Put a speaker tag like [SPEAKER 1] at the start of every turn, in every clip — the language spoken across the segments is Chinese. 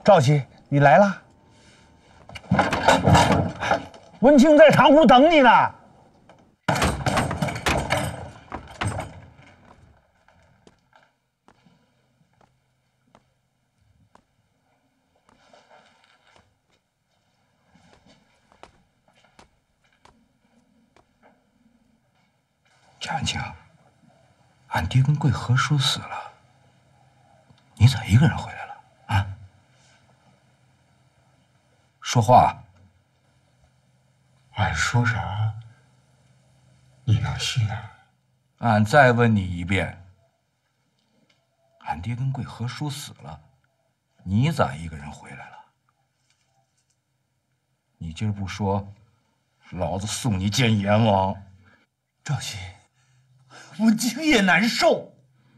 [SPEAKER 1] 赵喜，你来了。文清在堂屋等你呢。
[SPEAKER 2] 贾文清，俺爹跟贵和叔死了，你咋一个人回来了啊？说话！
[SPEAKER 3] 俺说啥，你能信啊？
[SPEAKER 2] 俺再问你一遍，俺爹跟贵和叔死了，你咋一个人回来了？你今儿不说，老子送你见阎王！
[SPEAKER 1] 赵喜，文清也难受。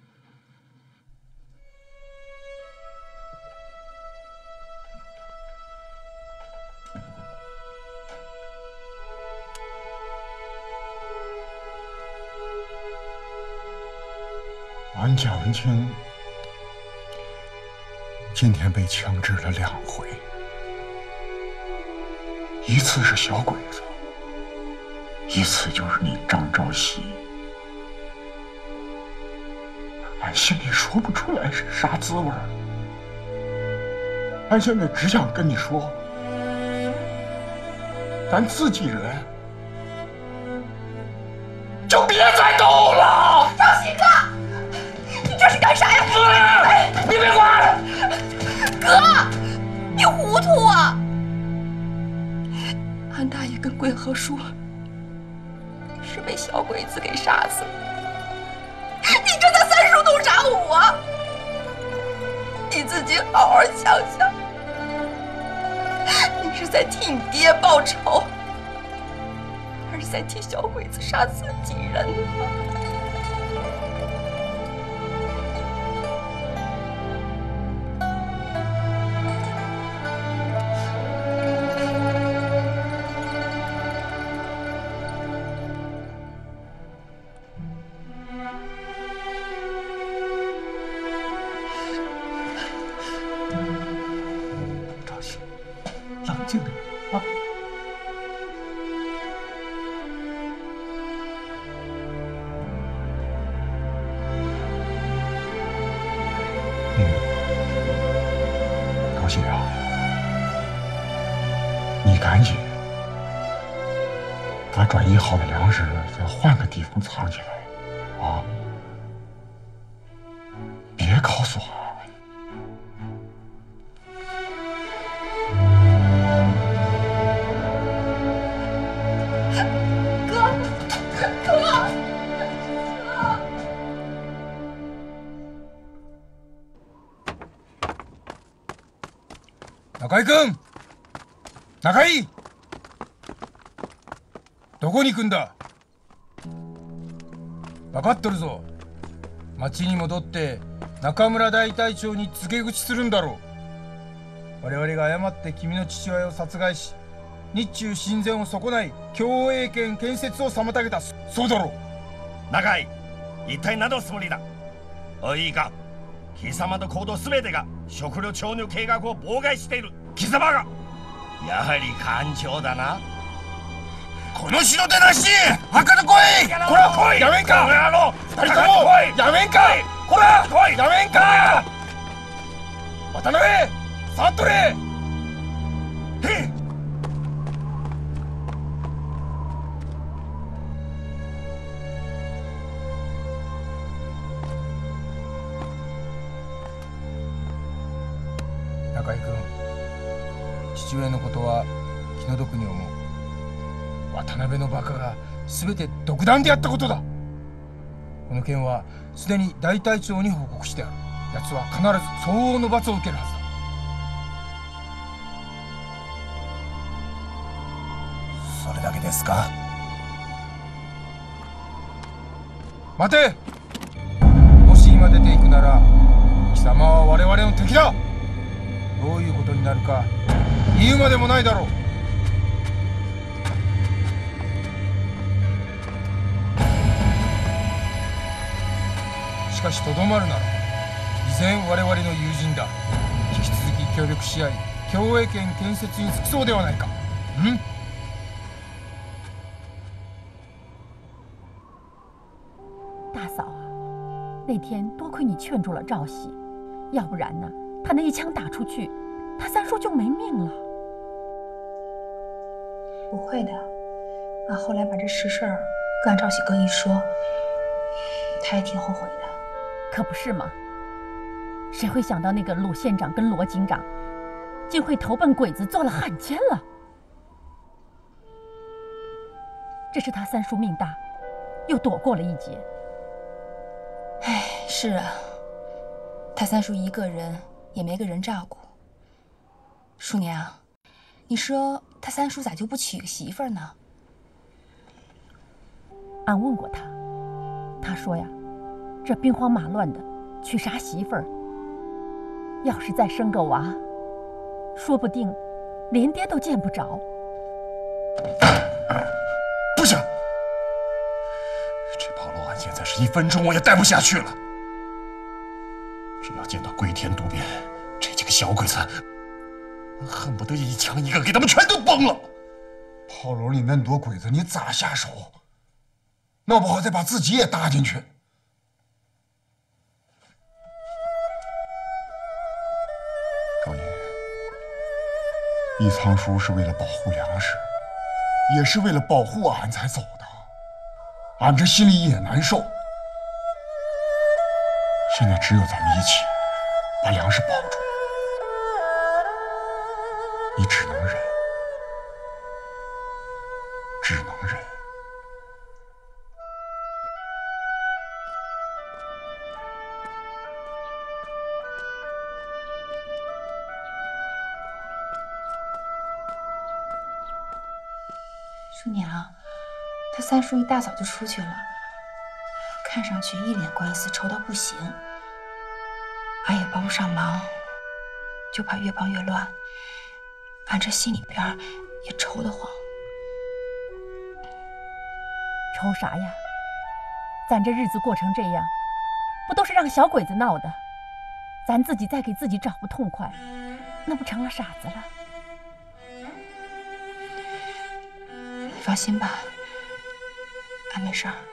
[SPEAKER 3] 俺贾文清今天被强制了2回，一次是小鬼子，一次就是你张兆熙。俺心里说不出来是啥滋味儿。俺现在只想跟你说，咱自己人就别再斗了。
[SPEAKER 4] 赵喜哥，你这是干啥呀？
[SPEAKER 3] 你别管！
[SPEAKER 4] 哥，你糊涂啊！俺大爷跟贵和叔是被小鬼子给杀死了。你这才3叔洞啥舞啊？你自己好好想想，你是在替你爹报仇，还是在替小鬼子杀自己人呢？
[SPEAKER 1] 冷静点啊！
[SPEAKER 3] 赵喜啊，你赶紧把转移好的粮食再换个地方藏起来啊！别告诉俺。
[SPEAKER 2] 中井君、中井、どこに行くんだ？分かっとるぞ。町に戻って中村大隊長に告げ口するんだろう。我々が誤って君の父親を殺害し、日中親善を損ない共栄圏建設を妨げた。そうだろう。
[SPEAKER 5] 中井、一体何のつもりだ？おいいか、貴様の行動すべてが食糧徴入計画を妨害している。貴様がやはり艦長だな。この城でなし、墓と来い。こら来い。やめんか。この野郎、2人ともやめんか。こら来い。やめんか。
[SPEAKER 2] 渡辺、触っとれ。
[SPEAKER 5] へい。
[SPEAKER 2] 中井君、父親のことは気の毒に思う。渡辺のバカが全て独断でやったことだ。この件はすでに大隊長に報告してある。奴は必ず相応の罰を受けるはずだ。
[SPEAKER 1] それだけですか？
[SPEAKER 2] 待て！もし今出ていくなら貴様は我々の敵だ。どういうことになるか言うまでもないだろう。しかしとどまるなら依然我々の友人だ。引き続き協力し合い共栄圏建設に尽くそうではないか。嗯。
[SPEAKER 6] 大嫂啊，那天多亏你劝住了赵喜，要不然呢，他那一枪打出去，他三叔就没命了。
[SPEAKER 7] 不会的，俺后来把这实事儿跟俺赵喜哥一说，他也挺后悔的。
[SPEAKER 6] 可不是吗？谁会想到那个鲁县长跟罗警长，竟会投奔鬼子做了汉奸了？这是他三叔命大，又躲过了一劫。
[SPEAKER 7] 哎，是啊，他三叔一个人也没个人照顾。叔娘，你说他三叔咋就不娶个媳妇儿呢？
[SPEAKER 6] 俺问过他，他说呀，这兵荒马乱的，娶啥媳妇儿？要是再生个娃，说不定连爹都见不着。
[SPEAKER 3] 不行，这跑路案现在是1分钟我也待不下去了。只要见到归田渡边这几个小鬼子，恨不得一枪一个给他们全都崩了。
[SPEAKER 8] 炮楼里那多鬼子，你咋下手？闹不好再把自己也搭进去。少爷，一仓叔是为了保护粮食，也是为了保护俺才走的，俺这心里也难受。现在只有咱们一起把粮食保住，你只能忍，只能忍。
[SPEAKER 7] 叔娘，他三叔一大早就出去了，看上去一脸官司，愁到不行。俺也帮不上忙，就怕越帮越乱，俺这心里边也愁得慌。
[SPEAKER 6] 愁啥呀？咱这日子过成这样，不都是让小鬼子闹的？咱自己再给自己找不痛快，那不成了傻子了？
[SPEAKER 7] 你放心吧，俺没事儿。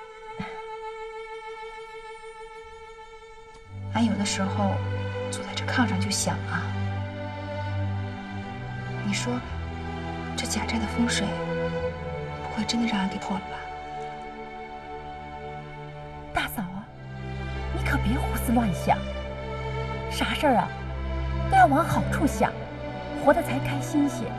[SPEAKER 7] 俺有的时候坐在这炕上就想啊，你说这贾寨的风水不会真的让俺给破了吧？
[SPEAKER 6] 大嫂啊，你可别胡思乱想，啥事儿啊都要往好处想，活得才开心些。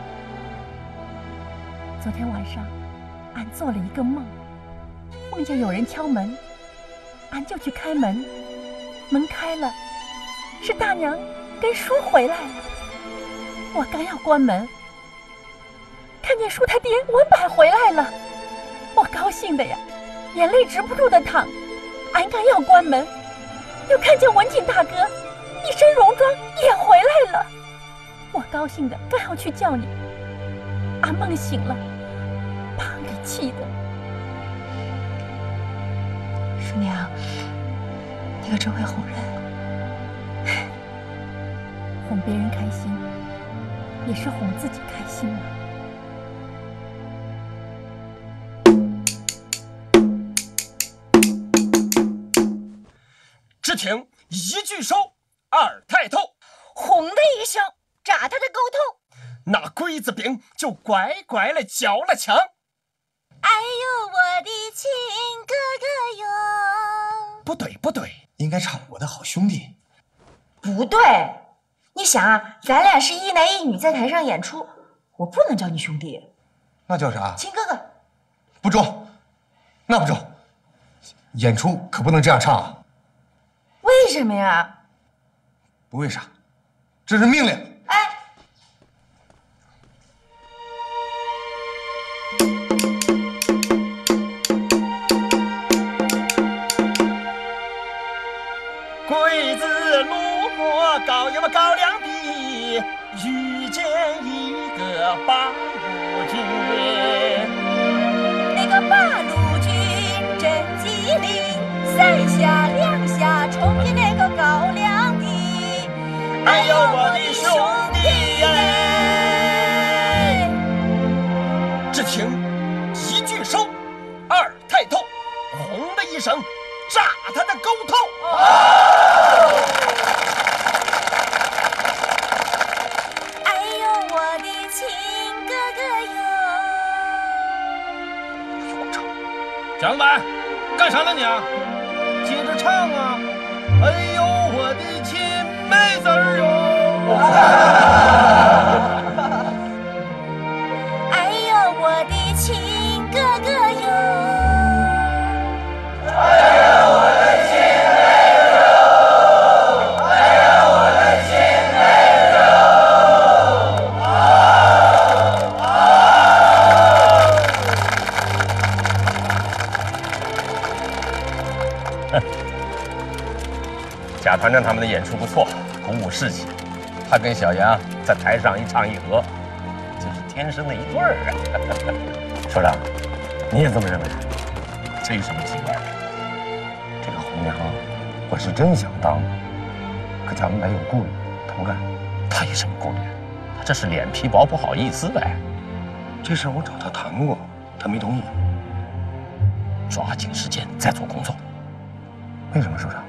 [SPEAKER 6] 昨天晚上，俺做了一个梦，梦见有人敲门，俺就去开门，门开了，是大娘跟叔回来了。我刚要关门，看见叔他爹文柏回来了，我高兴的呀，眼泪止不住的淌。俺刚要关门，又看见文锦大哥一身戎装也回来了，我高兴的刚要去叫你，俺梦醒了，把俺给气的。
[SPEAKER 7] 叔娘，你可真会哄人。
[SPEAKER 6] 哄别人开心，也是哄自己开心嘛。
[SPEAKER 5] 只听一句手，二抬头，
[SPEAKER 4] 轰的一声，扎他的狗头。
[SPEAKER 5] 那鬼子兵就乖乖的交了枪。
[SPEAKER 4] 哎呦，我的亲哥哥哟！
[SPEAKER 5] 不对不对，
[SPEAKER 1] 应该唱我的好兄弟。
[SPEAKER 7] 不对，你想啊，咱俩是一男一女在台上演出，我不能叫你兄弟，
[SPEAKER 1] 那叫啥？
[SPEAKER 7] 亲哥哥。
[SPEAKER 1] 不中，那不中，演出可不能这样唱啊！
[SPEAKER 7] 为什么呀？
[SPEAKER 1] 不为啥，这是命令。
[SPEAKER 7] 哎，
[SPEAKER 5] 鬼子路过高阳高粱地，遇见一个八路军。
[SPEAKER 4] 那个八路军真机灵，3下2下冲进那个高粱地。
[SPEAKER 5] 哎呦，我的兄弟！
[SPEAKER 2] 蒋板，干啥呢你啊？接着唱啊！哎呦，我的亲妹子儿哟！
[SPEAKER 6] 哎呦，我的亲哥哥哟！
[SPEAKER 5] 哎呦，我的亲妹子哟！哎呦，我的亲妹子
[SPEAKER 3] 哟！贾团长他们的演出不错，鼓舞士气。他跟小杨在台上一唱一和，真是天生的一对儿啊！首长，你也这么认为？这有什么奇怪的？这个红娘，我是真想当，可咱们没有顾虑。同干，他有什么顾虑？他这是脸皮薄，不好意思呗。这事我找他谈过，他没同意。抓紧时间再做工作。为什么，首长？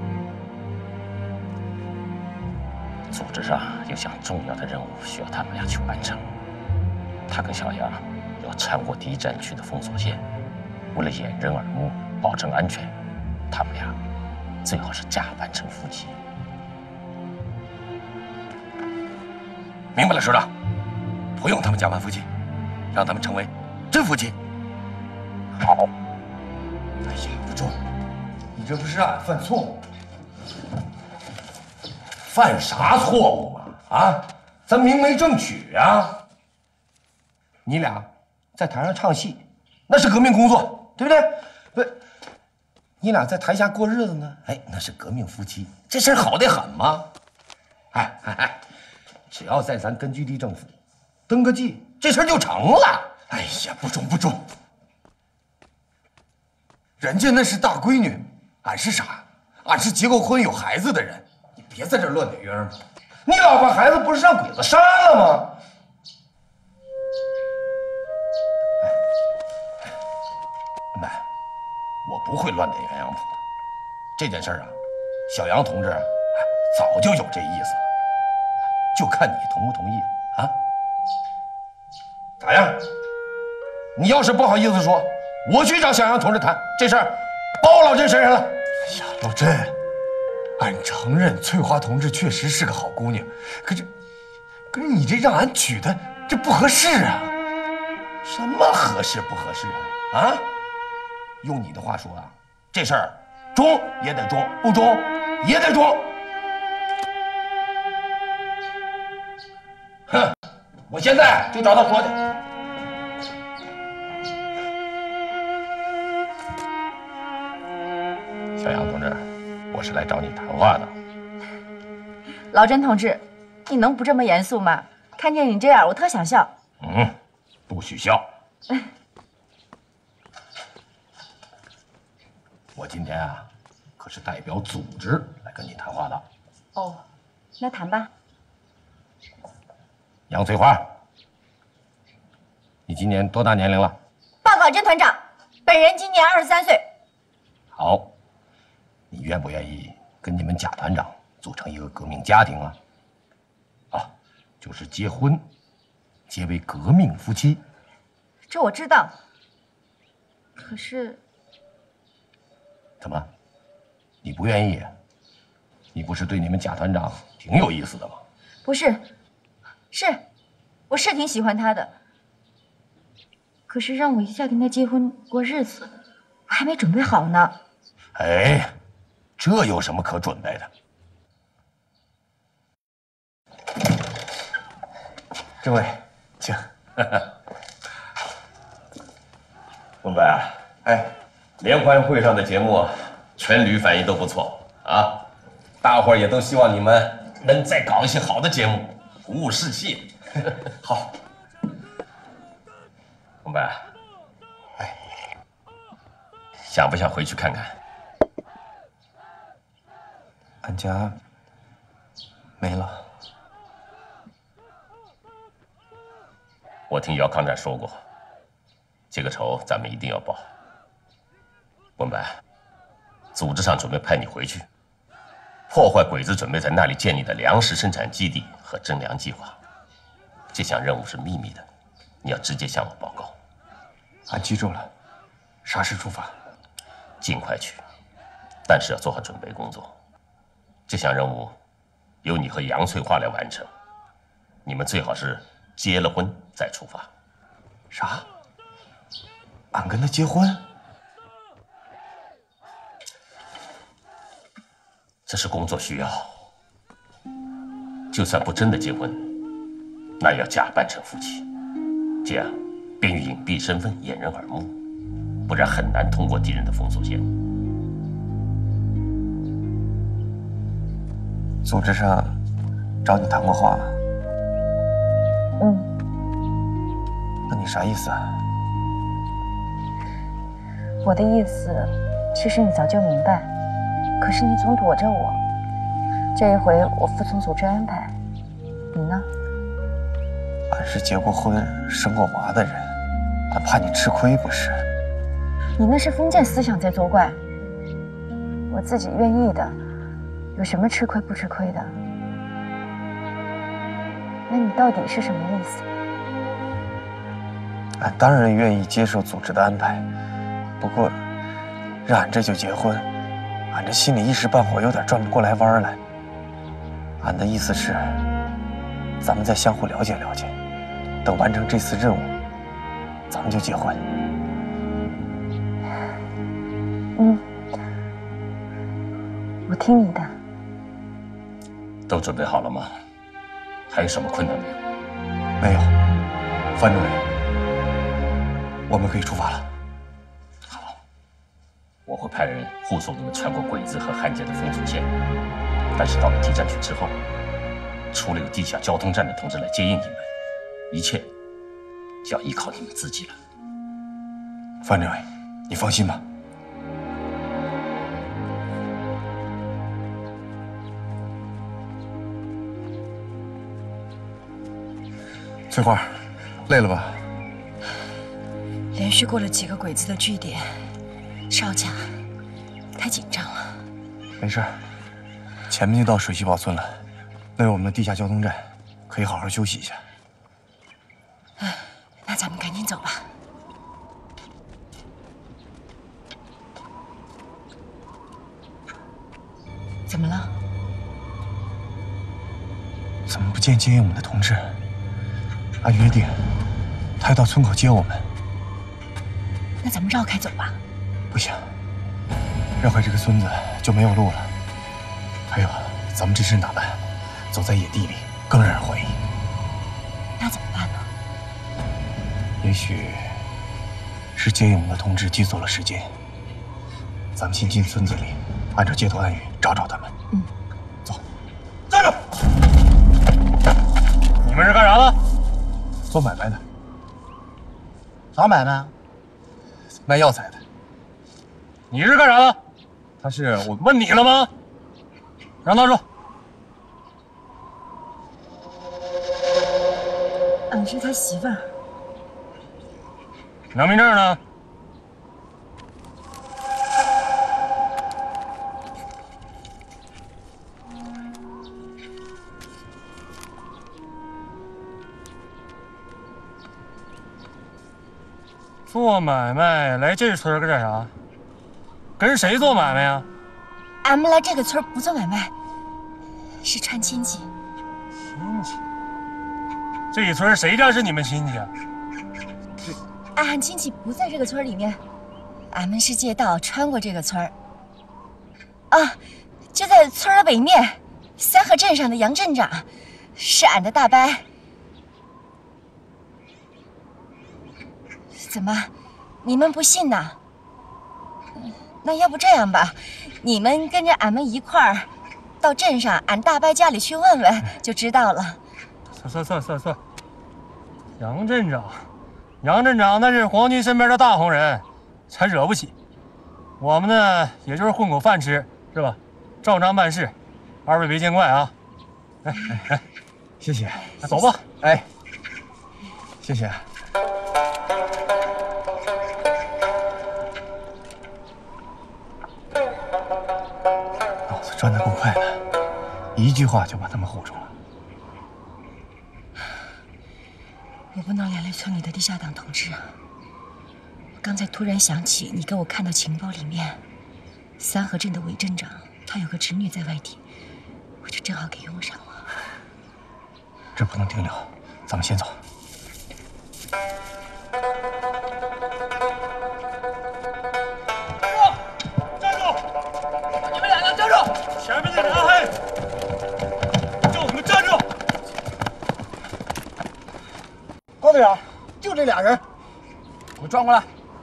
[SPEAKER 3] 组织上有项重要的任务需要他们俩去完成。他跟小杨要穿过敌占区的封锁线，为了掩人耳目，保证安全，他们俩最好是假扮成夫妻。明白了，首长，不用他们假扮夫妻，让他们成为真夫妻。好。
[SPEAKER 1] 哎呀，不中，你这不是让俺犯错误？
[SPEAKER 3] 犯啥错误啊？啊，咱明媒正娶啊！你俩在台上唱戏，那是革命工作，对不对？不，你俩在台下过日子呢，哎，那是革命夫妻，这事儿好得很吗？哎，只要在咱根据地政府登个记，这事儿就成了。
[SPEAKER 1] 哎呀，不中，人家那是大闺女，俺是啥？俺是结过婚有孩子的人。别在这乱点鸳鸯谱！
[SPEAKER 3] 你老婆孩子不是让鬼子杀了吗？文白，我不会乱点鸳鸯谱的。这件事啊，小杨同志早就有这意思了，就看你同不同意啊？咋样？你要是不好意思说，我去找小杨同志谈这事儿，包老镇身上了。
[SPEAKER 1] 哎呀，老镇。俺承认翠花同志确实是个好姑娘，可是你这让俺娶她，这不合适啊！
[SPEAKER 3] 什么合适不合适啊？啊？用你的话说啊，这事儿中也得中，不中也得中。哼，我现在就找他说去。小杨同志。我是来找你谈话的，
[SPEAKER 6] 老甄同志，你能不这么严肃吗？看见你这样，我特想笑。
[SPEAKER 3] 不许笑。我今天啊，可是代表组织来跟你谈话的。
[SPEAKER 6] 哦，那谈吧。
[SPEAKER 3] 杨翠花，你今年多大年龄了？
[SPEAKER 6] 报告甄团长，本人今年23岁。
[SPEAKER 3] 好。你愿不愿意跟你们贾团长组成一个革命家庭啊？啊，就是结婚，结为革命夫妻。
[SPEAKER 6] 这我知道，可是，
[SPEAKER 3] 怎么，你不愿意？你不是对你们贾团长挺有意思的吗？
[SPEAKER 6] 不是，我是挺喜欢他的，可是让我一下跟他结婚过日子，我还没准备好呢。
[SPEAKER 3] 哎。这有什么可准备的？
[SPEAKER 1] 政委，请。
[SPEAKER 3] 文白，哎，联欢会上的节目，全旅反应都不错啊，大伙儿也都希望你们能再搞一些好的节目，鼓舞士气。
[SPEAKER 1] 好。
[SPEAKER 3] 文白，哎，想不想回去看看？
[SPEAKER 1] 俺家没了。
[SPEAKER 3] 我听姚康展说过，这个仇咱们一定要报。文白，组织上准备派你回去，破坏鬼子准备在那里建立的粮食生产基地和征粮计划。这项任务是秘密的，你要直接向我报告。
[SPEAKER 1] 俺记住了， 啥时出发？
[SPEAKER 3] 尽快去，但是要做好准备工作。这项任务由你和杨翠花来完成。你们最好是结了婚再出发。
[SPEAKER 1] 啥？俺跟他结婚？
[SPEAKER 3] 这是工作需要。就算不真的结婚，那也要假扮成夫妻，这样便于隐蔽身份，掩人耳目，不然很难通过敌人的封锁线。
[SPEAKER 1] 组织上找你谈过话了？那你啥意思啊？
[SPEAKER 6] 我的意思，其实你早就明白，可是你总躲着我。这一回我服从组织安排，你呢？
[SPEAKER 1] 俺是结过婚、生过娃的人，俺怕你吃亏不是？
[SPEAKER 6] 你那是封建思想在作怪。我自己愿意的，有什么吃亏不吃亏的？那你到底是什么意思？
[SPEAKER 1] 俺当然愿意接受组织的安排，不过让俺这就结婚，俺这心里一时半会有点转不过来弯来。俺的意思是，咱们再相互了解了解，等完成这次任务，咱们就结婚。
[SPEAKER 6] 我听你的。
[SPEAKER 3] 都准备好了吗？还有什么困难没有？
[SPEAKER 1] 没有，范主任，我们可以出发了。
[SPEAKER 3] 好，我会派人护送你们穿过鬼子和汉奸的封锁线。但是到了 T 站区之后，除了有地下交通站的同志来接应你们，一切就要依靠你们自己了。
[SPEAKER 1] 范政委，你放心吧。翠花，累了吧？
[SPEAKER 4] 连续过了几个鬼子的据点，少甲太紧张了。
[SPEAKER 1] 没事，前面就到水西堡村了，那是我们的地下交通站，可以好好休息一下。
[SPEAKER 4] 那咱们赶紧走吧。怎么了？
[SPEAKER 1] 怎么不见接应我们的同志？按约定，他要到村口接我们。
[SPEAKER 4] 那咱们绕开走吧。
[SPEAKER 1] 不行，绕开这个村子就没有路了。还有，咱们这身打扮，走在野地里更让人怀疑。
[SPEAKER 4] 那怎么办呢？
[SPEAKER 1] 也许是接应我们的同志记错了时间。咱们先进村子里，按照街头暗语找找他们。走。
[SPEAKER 3] 站住！你们是干啥的？
[SPEAKER 1] 做买卖的。
[SPEAKER 9] 啥买卖？
[SPEAKER 1] 卖药材的。
[SPEAKER 3] 你是干啥的？
[SPEAKER 1] 他是我
[SPEAKER 3] 问你了吗？让他说。
[SPEAKER 4] 俺是他媳妇儿。
[SPEAKER 3] 良民证呢？做买卖来这村干啥？跟谁做买卖呀？
[SPEAKER 4] 俺们来这个村不做买卖，是串亲戚。
[SPEAKER 3] 亲戚？这一村谁家是你们亲戚啊？
[SPEAKER 4] 俺亲戚不在这个村里面，俺们是借道穿过这个村啊，就在村的北面，三河镇上的杨镇长是俺的大伯。怎么，你们不信呐？那要不这样吧，你们跟着俺们一块儿到镇上俺大伯家里去问问，就知道了。
[SPEAKER 3] 算，杨镇长那是皇军身边的大红人，咱惹不起。我们呢，也就是混口饭吃，是吧？照常办事，二位别见怪啊。哎，
[SPEAKER 1] 谢谢。
[SPEAKER 3] 走吧。
[SPEAKER 1] 哎，谢谢。脑子转得够快的，一句话就把他们唬住了。
[SPEAKER 4] 我不能连累村里的地下党同志啊！我
[SPEAKER 7] 刚才突然想起你给我看到情报里面，三河镇的韦镇长他有个侄女在外地，我就正好给用上了。
[SPEAKER 1] 这不能停留，咱们先走。
[SPEAKER 5] 站住！你们两个站住！前面的人还叫你们站住！
[SPEAKER 9] 高队长，就这俩人，
[SPEAKER 2] 给我转过来。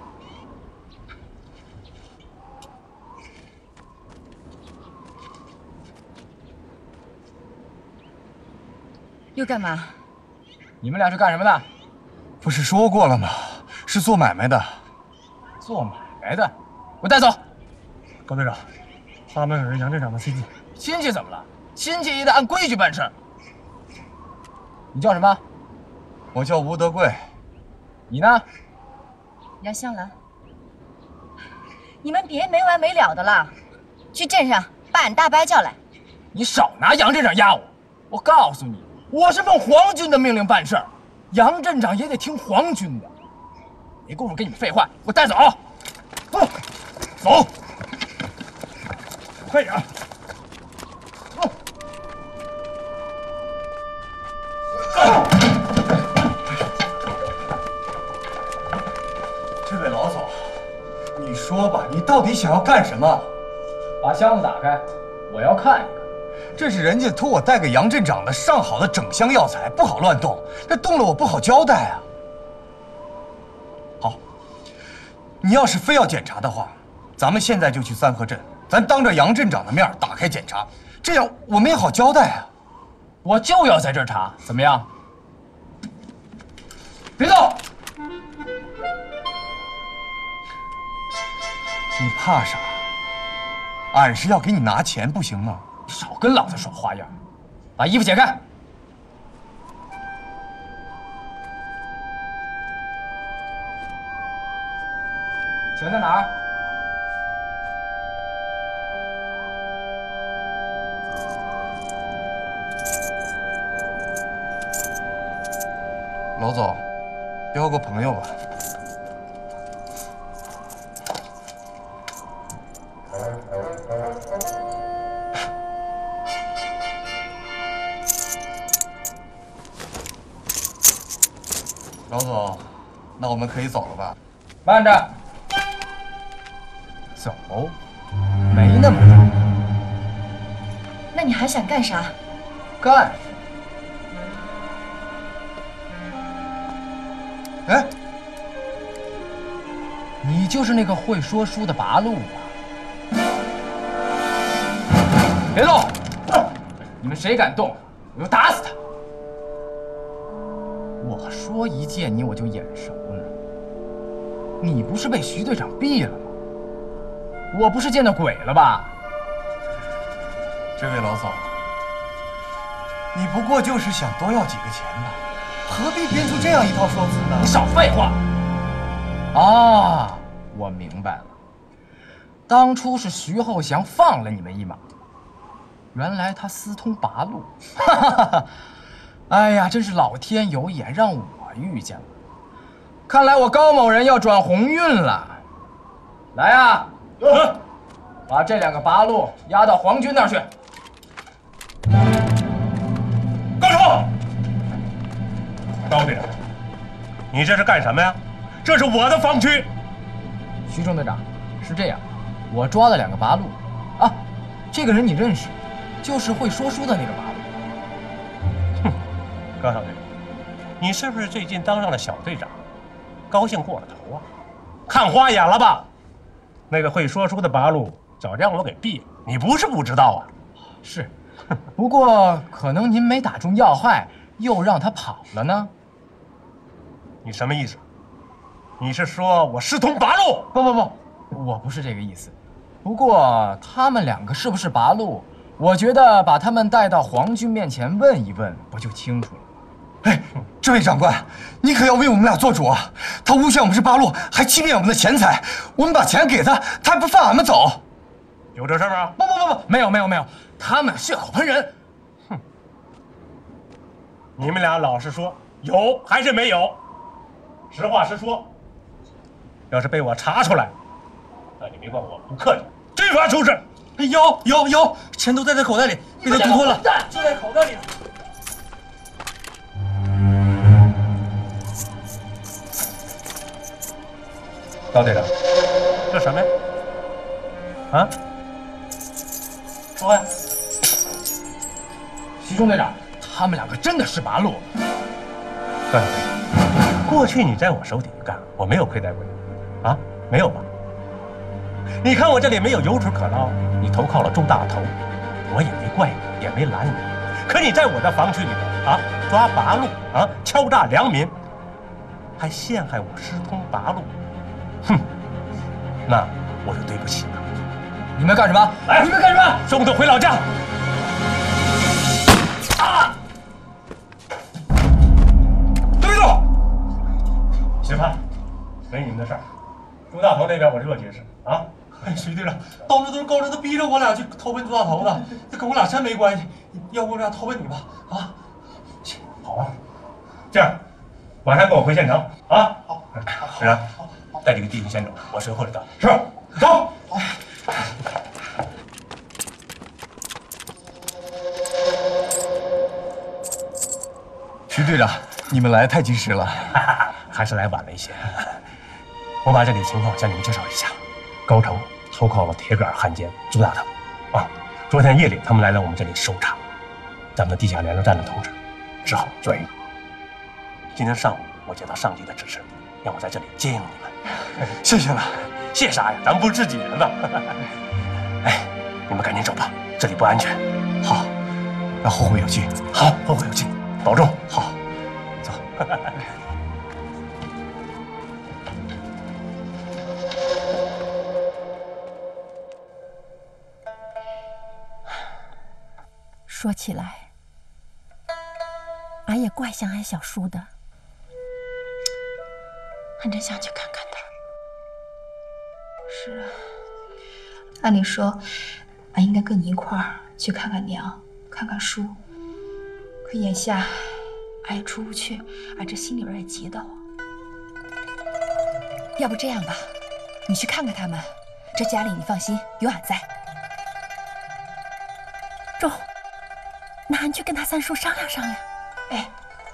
[SPEAKER 7] 又干嘛？
[SPEAKER 2] 你们俩是干什么的？
[SPEAKER 1] 不是说过了吗？是做买卖的。
[SPEAKER 2] 做买卖的，给我带走。
[SPEAKER 1] 高队长，他们是杨镇长的亲戚。
[SPEAKER 2] 亲戚怎么了？亲戚也得按规矩办事。你叫什么？
[SPEAKER 1] 我叫吴德贵。
[SPEAKER 2] 你呢？
[SPEAKER 6] 杨香兰，你们别没完没了的了，去镇上把俺大伯叫来。
[SPEAKER 2] 你少拿杨镇长压我！我告诉你，我是奉皇军的命令办事儿，杨镇长也得听皇军的。没工夫跟你们废话，给我带走！走，快点！
[SPEAKER 1] 这位老总，你说吧，你到底想要干什么？
[SPEAKER 2] 把箱子打开，我要看一看。
[SPEAKER 1] 这是人家托我带给杨镇长的上好的整箱药材，不好乱动，这动了我不好交代啊。好，你要是非要检查的话，咱们现在就去三河镇，咱当着杨镇长的面打开检查，这样我们也好交代啊。
[SPEAKER 2] 我就要在这儿查，怎么样？别动！
[SPEAKER 1] 你怕啥？俺是要给你拿钱，不行吗？
[SPEAKER 2] 少跟老子耍花样！把衣服解开。钱在哪儿？
[SPEAKER 1] 老总，交个朋友吧。老总，那我们可以走了吧？
[SPEAKER 2] 慢着，走，没那么重。
[SPEAKER 7] 那你还想干啥？
[SPEAKER 2] 干！
[SPEAKER 1] 哎，
[SPEAKER 2] 你就是那个会说书的八路啊！别动！你们谁敢动，我就打死他！我说一见你我就眼熟呢。你不是被徐队长毙了吗？我不是见到鬼了吧？
[SPEAKER 1] 这位老总，你不过就是想多要几个钱吧，何必编出这样一套说辞呢？
[SPEAKER 2] 你少废话！啊，我明白了，当初是徐厚祥放了你们一马，原来他私通八路，哈哈哈！哎呀，真是老天有眼，让我遇见了。看来我高某人要转鸿运了。来呀，把这2个八路押到皇军那儿去。
[SPEAKER 3] 高手，高队长，你这是干什么呀？这是我的防区。
[SPEAKER 2] 徐中队长，是这样，我抓了2个八路，啊，这个人你认识，就是会说书的那个八路。
[SPEAKER 3] 哼，高少队，你是不是最近当上了小队长，高兴过了头啊？看花眼了吧？那个会说书的八路早让我给毙了，你不是不知道啊。
[SPEAKER 2] 是，不过可能您没打中要害，又让他跑了呢。
[SPEAKER 3] 你什么意思？你是说我私通八路？
[SPEAKER 2] 不，我不是这个意思。不过他们2个是不是八路，我觉得把他们带到皇军面前问一问，不就清楚了？
[SPEAKER 1] 哎，这位长官，你可要为我们俩做主啊！他诬陷我们是八路，还欺骗我们的钱财，我们把钱给他，他还不放俺们走。
[SPEAKER 3] 有这事吗？
[SPEAKER 2] 不，没有，他们血口喷人。
[SPEAKER 3] 哼，你们俩老实说，有还是没有？实话实说。 要是被我查出来，那你别怪我不客气，军法处置。
[SPEAKER 10] 有，钱都在他口袋里，被他读脱了，
[SPEAKER 3] 就在口袋里。高队长，这什么呀？啊？说呀！
[SPEAKER 10] 徐中队长，他们两个真的是八路。
[SPEAKER 3] 段小飞，过去你在我手底下干，我没有亏待过你，啊？没有吧？你看我这里没有油水可捞，你投靠了朱大头，我也没怪你，也没拦你。可你在我的防区里头啊，抓八路啊，敲诈良民，还陷害我师通八路，哼，那我就对不起了。
[SPEAKER 10] 你们干什么？
[SPEAKER 3] 你们干什么？送他回老家。啊！对住！许判，没你们的事儿。朱大头那边我热解释啊。
[SPEAKER 10] 徐队长，当初都是高真他逼着我俩去投奔朱大头的，这跟我俩真没关系。要不我俩投奔你吧？啊？
[SPEAKER 3] 好啊，这样，晚上跟我回县城啊。好。石然，带几个弟兄先走，我随后着他。是，走。好。
[SPEAKER 10] 徐队长，你们来太及时了，
[SPEAKER 3] 还是来晚了一些。我把这里情况向你们介绍一下。高成投靠了铁杆汉奸朱大头，啊，昨天夜里他们来了我们这里搜查，咱们地下联络站的同志只好转移。今天上午我接到上级的指示，让我在这里接应你们。
[SPEAKER 10] 谢谢了。
[SPEAKER 3] 谢啥呀？咱们不是自己人吗？哎，你们赶紧走吧，这里不安全。
[SPEAKER 10] 好，要后会有期。
[SPEAKER 3] 好，后会有期，保重。
[SPEAKER 10] 好，走。
[SPEAKER 6] 说起来，俺也怪想俺小叔的。
[SPEAKER 7] 俺真想去看看他。是啊，按理说，俺应该跟你一块儿去看看娘，看看叔。可眼下，俺也出不去，俺这心里边也急得慌。
[SPEAKER 11] 要不这样吧，你去看看他们，这家里你放心，有俺在。
[SPEAKER 6] 中。那俺去跟他三叔商量商量。
[SPEAKER 7] 哎，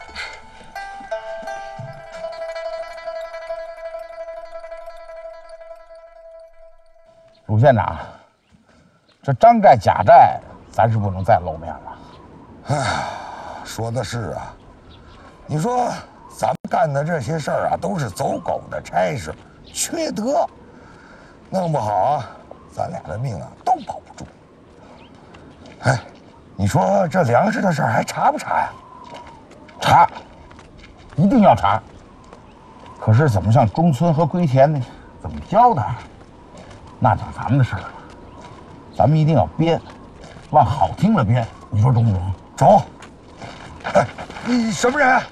[SPEAKER 12] 鲁县长，这张寨贾寨，咱是不能再露面了。
[SPEAKER 8] 哎，说的是啊。你说咱们干的这些事儿啊，都是走狗的差事，缺德，弄不好啊，咱俩的命啊都保不住。哎。你说这粮食的事儿还查不查呀？
[SPEAKER 12] 查，一定要查。可是怎么向中村和归田呢？怎么交代？那就是咱们的事儿了。咱们一定要编，往好听了编。你说中不中？
[SPEAKER 8] 中。哎，你什么人啊？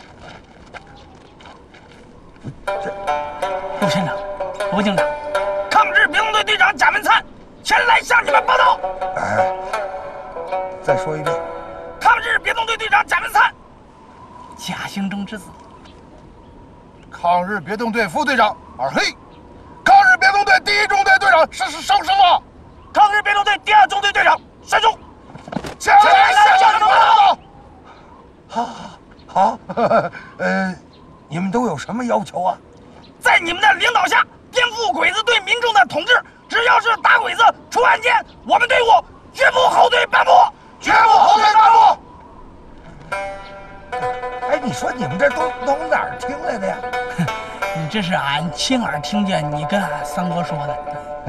[SPEAKER 10] 陆县长、罗警长，抗日别动队队长贾文灿前来向你们报道。
[SPEAKER 8] 哎。再说一遍，
[SPEAKER 10] 抗日别动队队长贾文灿，贾兴中之子；
[SPEAKER 9] 抗日别动队副队长二黑，抗日别动队第1中队队长邵师傅，
[SPEAKER 10] 抗日别动队第2中队队长山中，
[SPEAKER 9] 前来向你们报
[SPEAKER 8] 道。好，你们都有什么要求啊？
[SPEAKER 10] 在你们的领导下，颠覆鬼子对民众的统治，只要是打鬼子出案件，我们队伍绝不后退半步。
[SPEAKER 9] 绝不后退半步！
[SPEAKER 8] 哎，你说你们这都从哪儿听来的呀？
[SPEAKER 10] 你这是俺亲耳听见你跟俺三哥说的。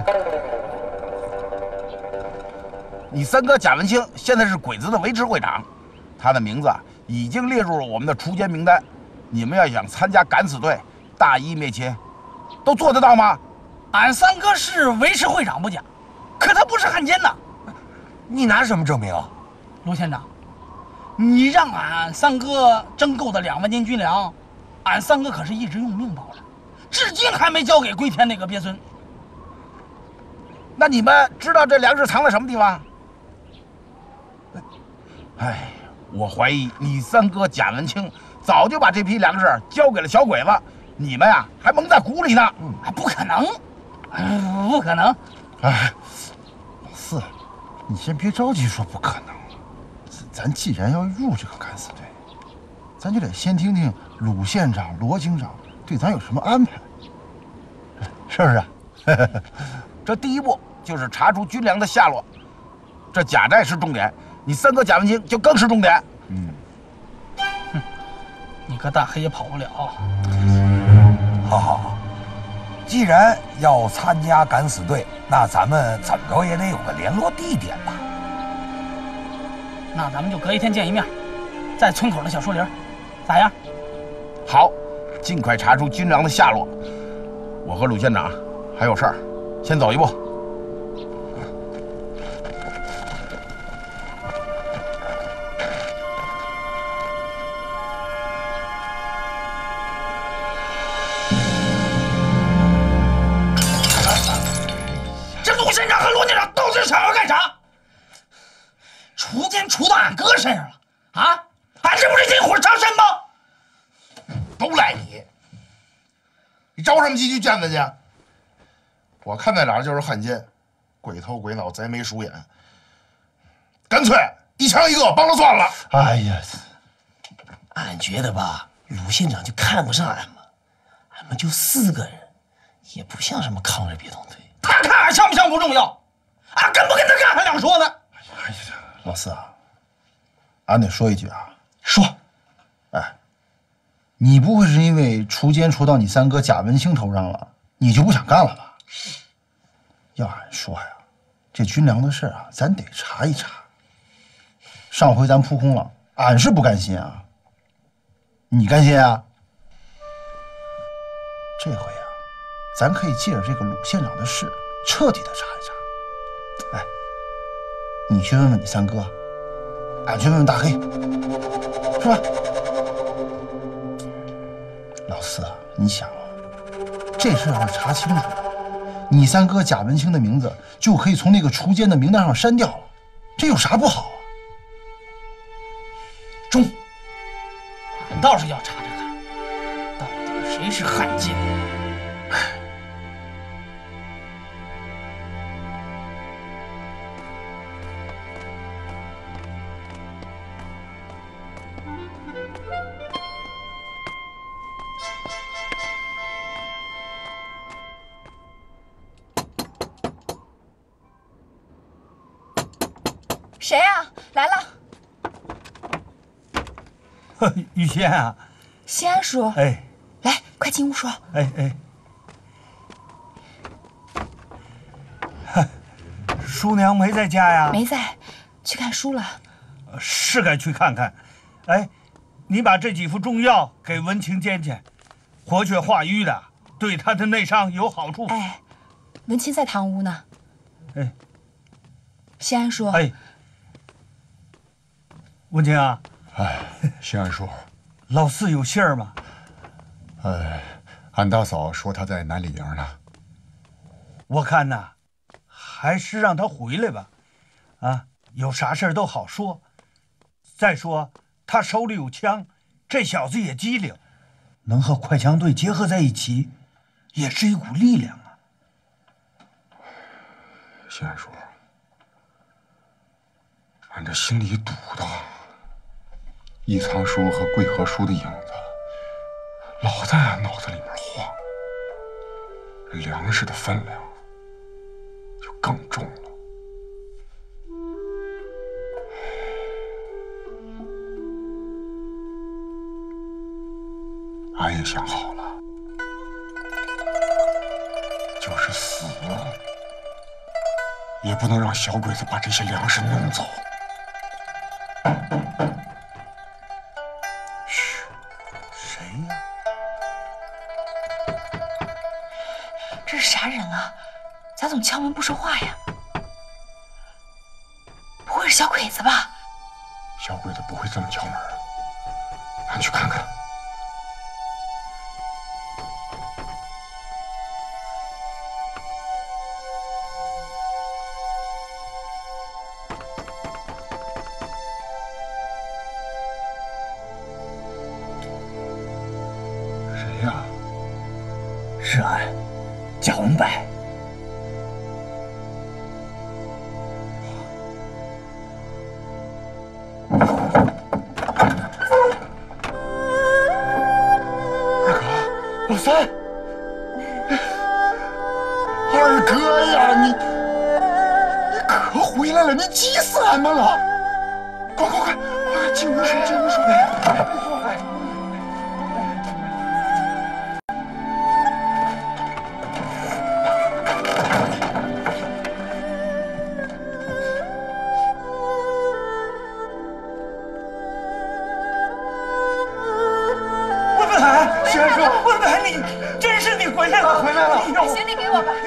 [SPEAKER 12] 你三哥贾文清现在是鬼子的维持会长，他的名字已经列入了我们的除奸名单。你们要想参加敢死队，大义灭亲，都做得到吗？
[SPEAKER 10] 俺三哥是维持会长不假，可他不是汉奸呐。
[SPEAKER 8] 你拿什么证明啊？
[SPEAKER 10] 罗县长，你让俺三哥征购的2万斤军粮，俺三哥可是一直用命保着，至今还没交给归田那个鳖孙。
[SPEAKER 12] 那你们知道这粮食藏在什么地方？哎，我怀疑你三哥贾文清早就把这批粮食交给了小鬼子， 你们呀还蒙在鼓里呢。
[SPEAKER 10] 不可能，不可能。
[SPEAKER 9] 哎，老四，你先别着急说不可能。咱既然要入这个敢死队，咱就得先听听鲁县长、罗警长对咱有什么安排，是不是？
[SPEAKER 12] 这第一步就是查出军粮的下落，这贾寨是重点，你三哥贾文清就更是重点。
[SPEAKER 10] 你个大黑也跑不了。
[SPEAKER 8] 好，既然要参加敢死队，那咱们怎么着也得有个联络地点吧？
[SPEAKER 10] 那咱们就隔一天见一面，在村口的小树林，咋样？
[SPEAKER 12] 好，尽快查出军粮的下落。我和鲁县长还有事儿，先走一步。
[SPEAKER 10] 这鲁县长和罗县长到底想要干啥？锄奸锄到俺哥身上了啊！俺这不是引火烧身吗？
[SPEAKER 9] 都赖你！你着什么急去见他去？我看那俩就是汉奸，鬼头鬼脑，贼眉鼠眼，干脆一枪一个，帮了算了。
[SPEAKER 5] 哎呀，俺觉得吧，鲁县长就看不上俺们，俺们就4个人，也不像什么抗日别动队。
[SPEAKER 10] 他看俺像不像不重要，俺跟不跟他干还两说呢。
[SPEAKER 9] 哎呀，老四啊，俺得说一句啊，
[SPEAKER 5] 说，
[SPEAKER 9] 哎，你不会是因为锄奸锄到你三哥贾文清头上了，你就不想干了吧？要俺说呀，这军粮的事啊，咱得查一查。上回咱扑空了，俺是不甘心啊，你甘心啊？这回啊，咱可以借着这个鲁县长的事，彻底的查一查。哎，你去问问你三哥，俺去问问大黑，是吧？老四啊，你想啊，这事要是查清楚了，你三哥贾文清的名字就可以从那个锄奸的名单上删掉了，这有啥不好啊？
[SPEAKER 10] 中，俺倒是要查查看，到底谁是汉奸。
[SPEAKER 11] 谁呀？来了。
[SPEAKER 13] 玉仙啊，
[SPEAKER 11] 西安叔，
[SPEAKER 13] 哎，
[SPEAKER 11] 来，快进屋说。
[SPEAKER 13] 哎，叔娘没在家呀？
[SPEAKER 11] 没在，去看书了。
[SPEAKER 13] 是该去看看。哎，你把这几副中药给文清煎煎，活血化瘀的，对他的内伤有好处。
[SPEAKER 11] 哎，文清在堂屋呢。
[SPEAKER 13] 哎，
[SPEAKER 11] 西安叔。
[SPEAKER 13] 哎，文清啊。
[SPEAKER 14] 哎，西安叔，
[SPEAKER 13] 老四有信儿吗？
[SPEAKER 14] 俺大嫂说他在南里营呢。
[SPEAKER 13] 我看呐，还是让他回来吧。啊，有啥事儿都好说。再说他手里有枪，这小子也机灵，能和快枪队结合在一起，也是一股力量啊。
[SPEAKER 14] 西安叔，俺这心里堵的。一仓叔和桂和叔的影子老在俺脑子里面晃，粮食的分量就更重了。俺也想好了，就是死也不能让小鬼子把这些粮食弄走。
[SPEAKER 7] 这是啥人啊？咋总敲门不说话呀？不会是小鬼子吧？
[SPEAKER 14] 小鬼子不会这么敲门，俺去看看。谁呀？
[SPEAKER 1] 是俺贾文柏。
[SPEAKER 14] 老三，二哥呀，你可回来了！你急死俺们了！快，进屋说，进屋说。
[SPEAKER 11] 行李给我吧。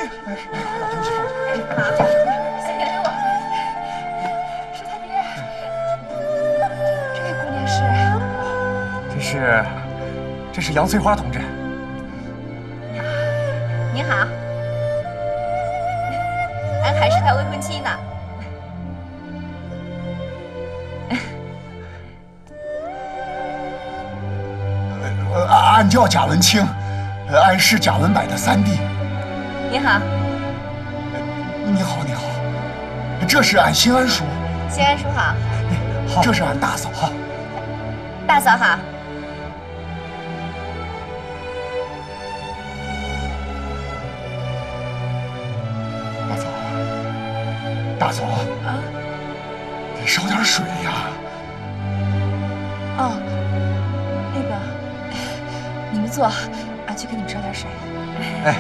[SPEAKER 11] 好，行李给我。石太爹，这位姑娘是？
[SPEAKER 1] 这是杨翠花同志。
[SPEAKER 11] 您好，俺还是他未婚妻呢。
[SPEAKER 14] 俺叫贾文清，俺是贾文柏的三弟。
[SPEAKER 11] 你好。
[SPEAKER 14] 你好，这是俺新安叔。
[SPEAKER 11] 新安叔好。
[SPEAKER 14] 好，这是俺大嫂。
[SPEAKER 11] 大嫂好。
[SPEAKER 14] 大嫂啊，得烧点水呀。
[SPEAKER 7] 哦，那个，你们坐，俺去给你们烧点水。
[SPEAKER 1] 哎。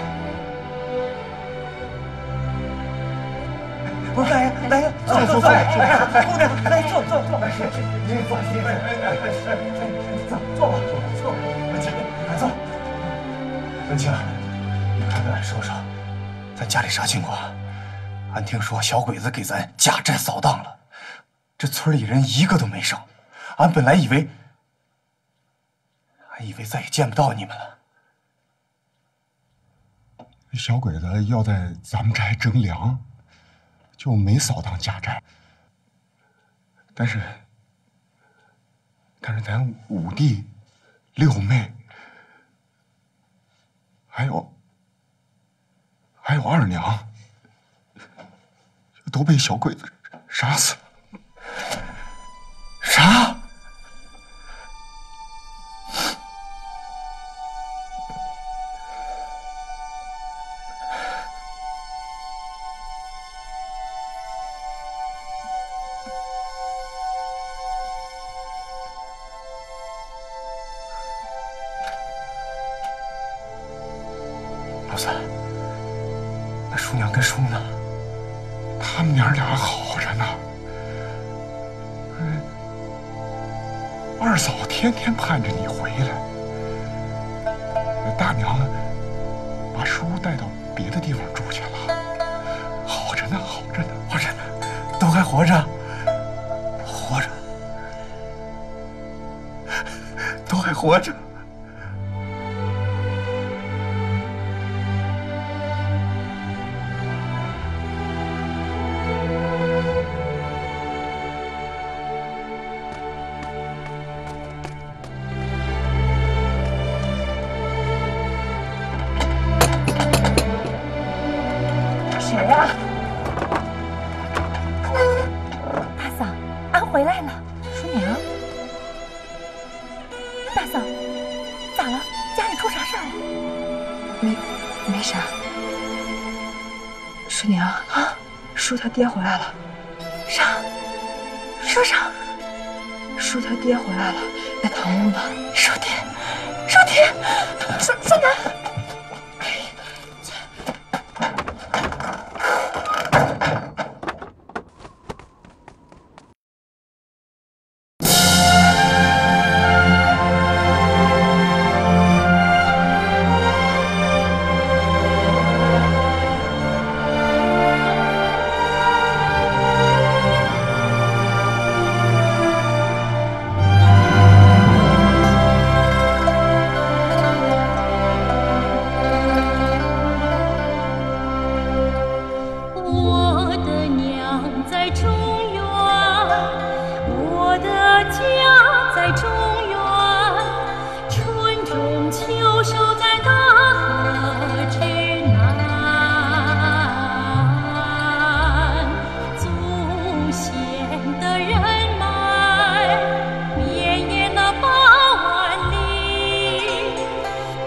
[SPEAKER 13] 不是，来，坐，姑娘，来坐，您放心，坐吧，坐。
[SPEAKER 1] 文清，你快跟俺说说，咱家里啥情况？俺听说小鬼子给咱家宅扫荡了，这村里人一个都没剩。俺本来以为再也见不到你们了。
[SPEAKER 14] 小鬼子要在咱们寨征粮，就没扫荡家寨。但是咱五弟、六妹，还有二娘，都被小鬼子杀死了。
[SPEAKER 1] 啥？老三，那叔娘跟叔呢？
[SPEAKER 14] 他们娘俩好着呢。二嫂天天盼着你回来，大娘把叔带到别的地方住去了，好着呢，
[SPEAKER 1] 都还活着，都还活着。
[SPEAKER 6] 谁呀？大嫂，俺回来了。
[SPEAKER 7] 叔娘，
[SPEAKER 6] 大嫂，咋了？家里出啥事儿了？
[SPEAKER 7] 没啥。叔娘啊，叔他爹回来了。
[SPEAKER 6] 啥？说啥？
[SPEAKER 7] 叔他爹回来了，在堂屋呢。
[SPEAKER 6] 叔爹，叔娘。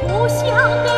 [SPEAKER 6] 故乡的